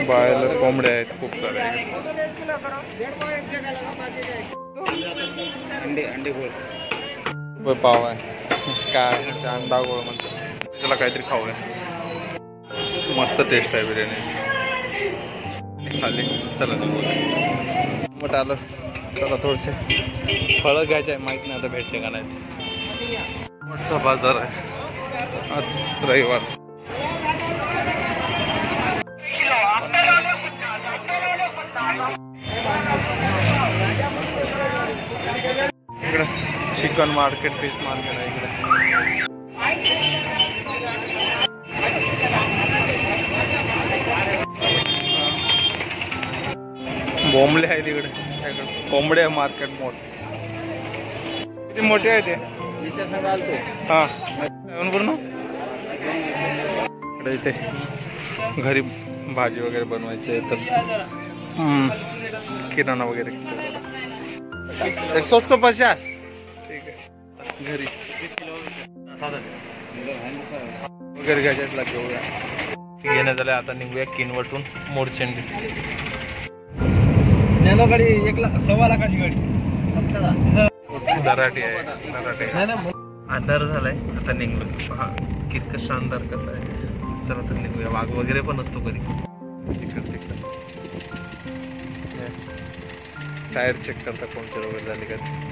Broiler कोंबड्या आहेत खूप सारे. अंडे गोळ पाव आहे काय अंडा गोळ म्हणतो त्याला काहीतरी खाऊया. मस्त टेस्ट आहे बिर्याणीची. खाली चला मग आलं. चला थोडसे फळं घ्यायचे आहे. माहित नाही आता भेटले का नाही. मोठा बाजार आहे आज रविवार. इकडे चिकन मार्केट फिश मार्केट आहे इकडे. बोंबले आहे तिकडे. कोंबडे मार्केट मोठे किती मोठे आहे ते. हा पूर्ण इकडे इथे घरी भाजी वगैरे बनवायची तर किराणा वगैरे 150. ठीक आहे घरी वगैरे घ्यायला घेऊया. घेण्यात झालं. आता निघूया किनवटून मोरचेंडी. नॅनो गाडी 1.15 लाखाची गाडी. दराठी आहे. दराठी अंधार झालाय आता निघलो. पहा किरकशा अंधार कसा आहे. चला तर निघूया. वाघ वगैरे पण असतो कधी. टायर चेक करता पंक्चर वगैरे झाली का.